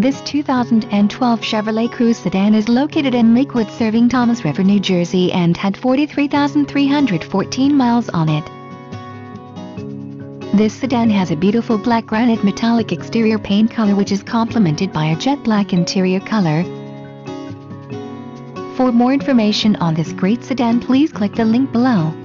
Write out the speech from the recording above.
This 2012 Chevrolet Cruze sedan is located in Lakewood, serving Thomas River, New Jersey, and had 43,314 miles on it. This sedan has a beautiful black granite metallic exterior paint color, which is complemented by a jet black interior color. For more information on this great sedan, please click the link below.